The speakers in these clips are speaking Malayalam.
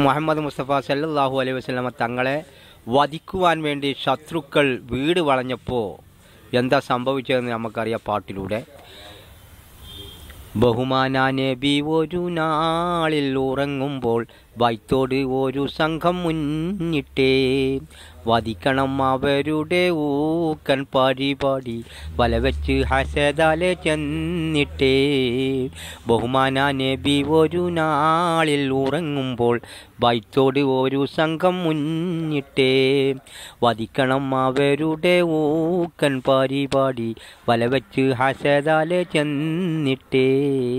മുഹമ്മദ് മുസ്തഫ സല്ലല്ലാഹു അലൈഹി വസല്ലമ തങ്ങളെ വധിക്കുവാൻ വേണ്ടി ശത്രുക്കൾ വീട് വളഞ്ഞപ്പോൾ എന്താ സംഭവിച്ചതെന്ന് നമുക്കറിയാം പാട്ടിലൂടെ. ബഹുമാന നബി ഒരു നാളിൽ ഉറങ്ങുമ്പോൾ ബൈത്തോട് ഒരു സംഘം മുന്നിട്ടേ വധിക്കണം അവരുടെ ഊക്കൻ പരിപാടി വലവെച്ച് ഹസദാലെ ചെന്നിട്ടേ. ബഹുമാന നബി ഒരു നാളിൽ ഉറങ്ങുമ്പോൾ ബൈത്തോട് ഒരു സംഘം മുന്നിട്ടേ വധിക്കണം അവരുടെ ഊക്കൻ പരിപാടി വലവെച്ച് ഹസദാലെ ചെന്നിട്ടേ.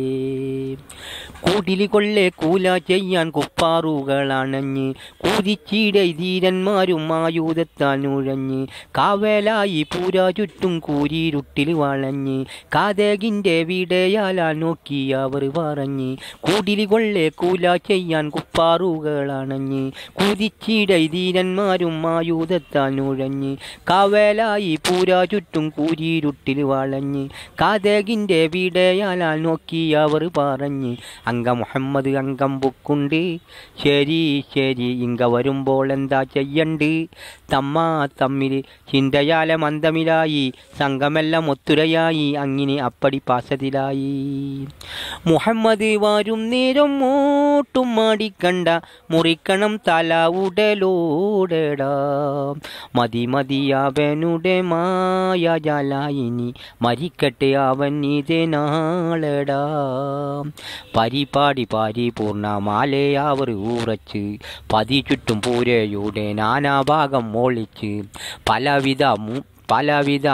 കൂടിലി കൊള്ളെ കൂല ചെയ്യാൻ കുപ്പാറുകളണഞ്ഞ് കുതിച്ചിടെ ധീരന്മാരും ആയുധത്താൽ നുഴഞ്ഞ് കാവലായി പൂരാ ചുറ്റും കൂരിരുട്ടിൽ വളഞ്ഞ് കാതകിൻ്റെ വിടയാലാൽ നോക്കി അവർ പറഞ്ഞ് കൂടിലി കൊള്ളെ കൂല ചെയ്യാൻ കുപ്പാറുകളണഞ്ഞ് കുതിച്ചിടെ ധീരന്മാരും ആയുധത്താൽ നുഴഞ്ഞ് കാവലായി പൂരാ ചുറ്റും കൂരിരുട്ടിൽ വളഞ്ഞ് കാതകിൻ്റെ വിടയാലാൽ നോക്കി അവർ പറഞ്ഞ് അങ്ക മുഹമ്മദ് അങ്കം ബുക്കുണ്ട് ശരി ശരി ഇങ്ക വരുമ്പോൾ എന്താ ചെയ്യണ്ട് തമ്മിൽ ചിന്തയാല മന്ദമിലായി സംഘമെല്ലാം ഒത്തുരയായി അങ്ങിനെ അപ്പടി പാസത്തിലായി. മുഹമ്മദ് വരും നേരം മോട്ടും മാടിക്കണ്ട മുറിക്കണം തല ഉടലോടടാ മതി അവനുടെ മായ ജാലായിനി മരിക്കട്ടെ അവൻ ഇതേ നാളടാ. പരിപാടി പരിപൂർണമാലെ അവർ ഉറച്ച് പതി ചുറ്റും പൂരയുടെ നാനാഭാഗം ഒളിച്ച് പലവിധ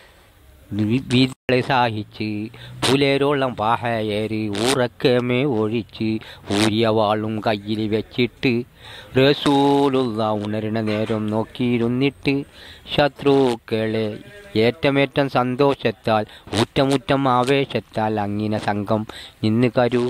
സഹിച്ച് പുലരോളം പാഹയേറി ഉറക്കമേ ഒഴിച്ച് ഊരിയ വാളും കയ്യിൽ വെച്ചിട്ട് റസൂലുള്ള ഉണരുന്ന നേരം നോക്കിയിരുന്നിട്ട് ശത്രുക്കളെ ഏറ്റമേറ്റം സന്തോഷത്താൽ ഊറ്റമുറ്റം ആവേശത്താൽ അങ്ങിനെ സംഘം നിന്ന്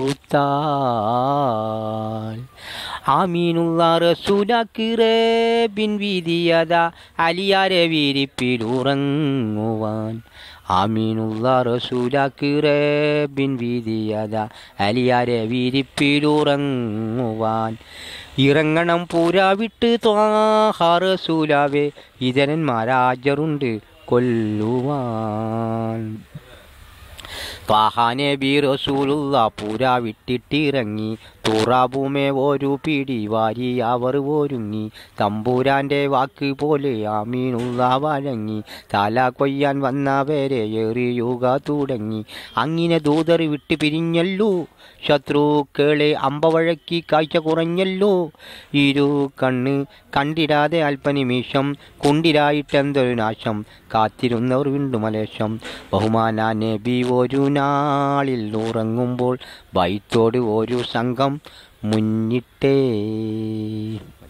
കരുത്താൽ ആമീനുള്ള റസൂലാക്ക് റബ്ബിൻ വീതിയത അലിയാരെ വിരിപ്പിലുറങ്ങുവാൻ ആമീനുള്ള റസൂലാക്ക് റബ്ബിൻ വീതിയത അലിയാരെ വിരിപ്പിലുറങ്ങുവാൻ ഇറങ്ങണം പൂരാ വിട്ട് ത്വാഹ റസൂലാവേ ഇതരന്മാരാജറുണ്ട് കൊല്ലുവാൻ. ത്വാഹ നബി റസൂലുള്ള പൂരാ വിട്ടിട്ടിറങ്ങി തുറാബുമേ ഒരു പിടി വാരി അവർ ഒരുങ്ങി തമ്പൂരാൻ്റെ വാക്ക് പോലെ ആമീനുള്ള വഴങ്ങി തല കൊയ്യാൻ വന്നവരെ എറിയുക തുടങ്ങി. അങ്ങിനെ ദൂതർ വിട്ട് പിരിഞ്ഞല്ലോ ശത്രുക്കളെ അമ്പവഴക്കി കാഴ്ച കുറഞ്ഞല്ലോ ഇരു കണ്ണ് കണ്ടിടാതെ അല്പനിമിഷം കുണ്ടിരായിട്ടെന്തൊരു നാശം കാത്തിരുന്നവർ വീണ്ടുമലേശം. ബഹുമാന നബി ഒരു നാളിൽ ഉറങ്ങുമ്പോൾ ബൈത്തോട് ഒരു സംഘം മുന്നിട്ടേ.